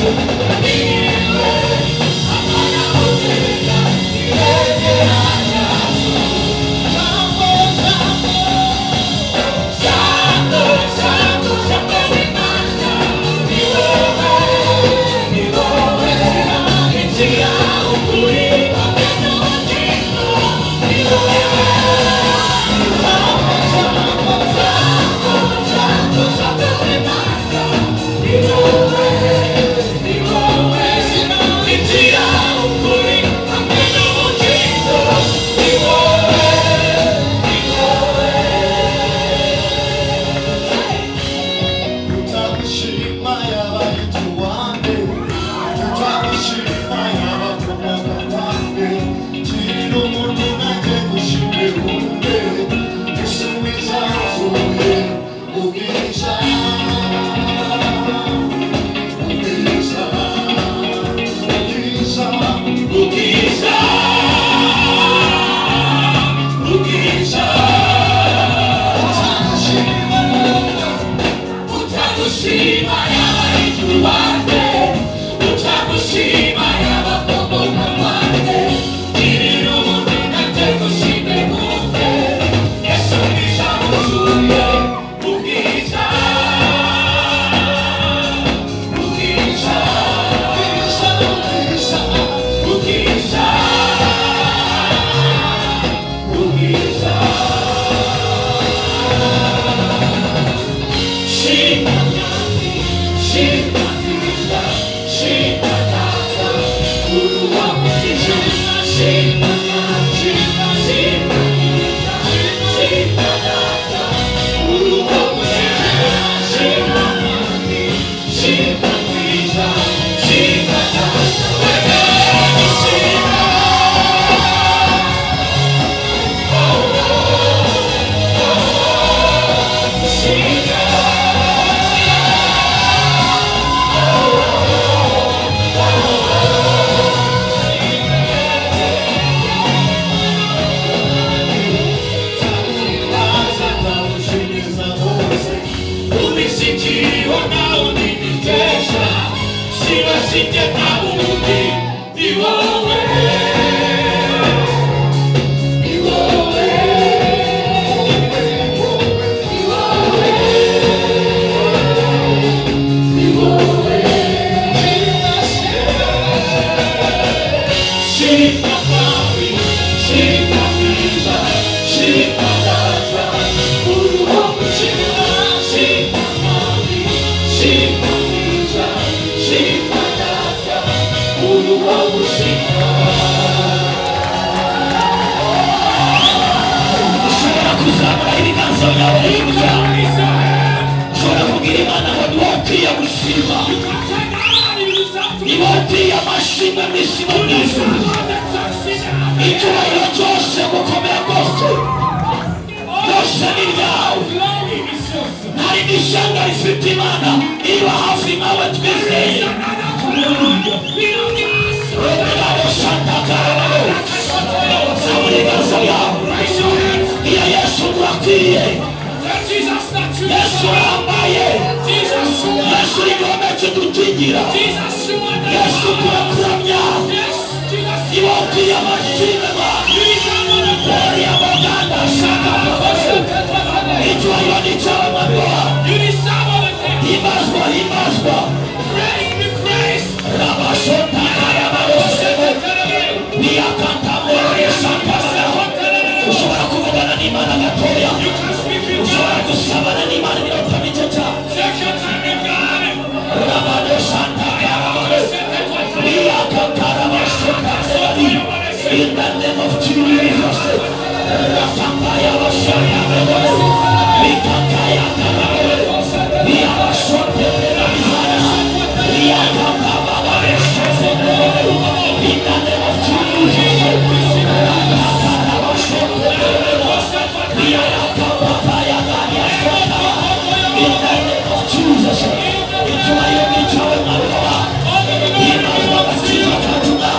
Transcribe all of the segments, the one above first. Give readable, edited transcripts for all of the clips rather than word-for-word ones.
In the name of Jesus,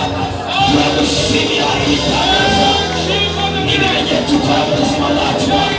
Sini hari kita, ini menjadi tukar bersama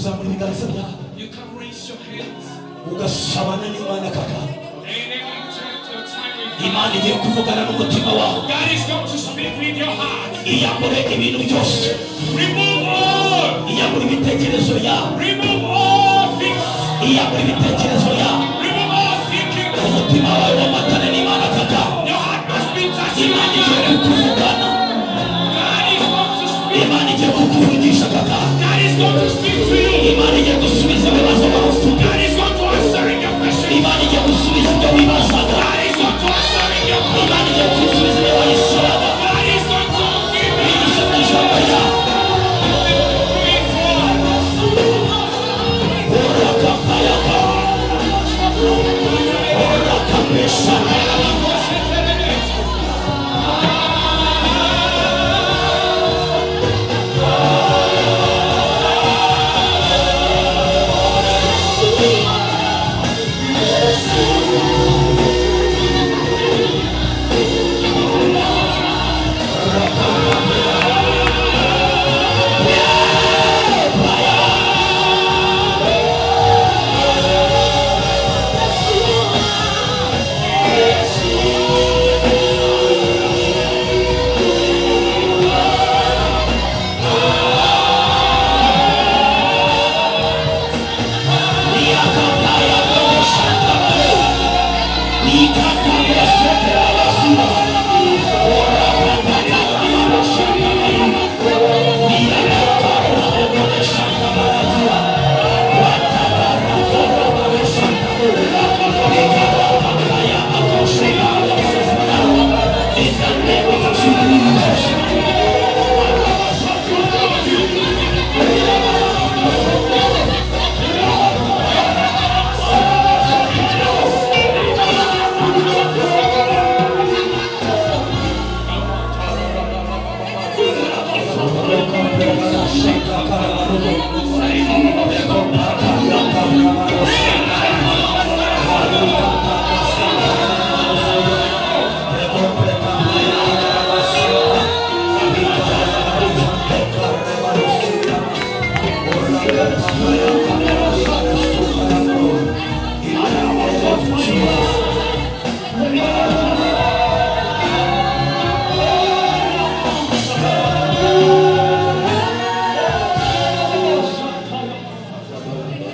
You can raise your hands. ugasabana n'Imana kaka. And interact your time with Imana igiye kuvugana n'umutima wawe. God is going to speak with your heart. Iyambure ibintu byose. Remove all. Iyambure ibitekerezo yawe. Remove all things. Iyambure ibitekerezo yawe. Remove all thinking. Umutima wawe wamatane n'Imana kaka. Your heart must be touching Imana with igiye God. kukuvugana. God is going to speak. Imana igiye kukuvugisha kaka. God is going to speak to you. Imana igiye gusubiza ibibazo bavuga. God is going to answer in your question. Imana igiye gusubiza ibyo wibazaga. God is going to answer in your question. Imana igiye gusubiza ibyo wayisabaga. God is going to give you Binyuze mu ijambo ryawe. Orakapayaka. Orakapeshaka.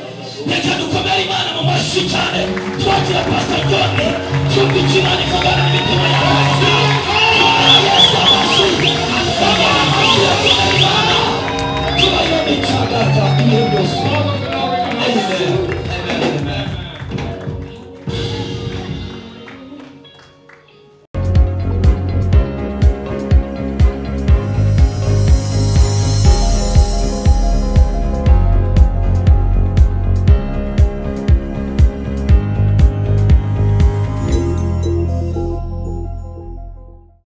Reka dukomere Imana mu mashyi cyane twakira Pastor John cyumva icyo Imana ivugana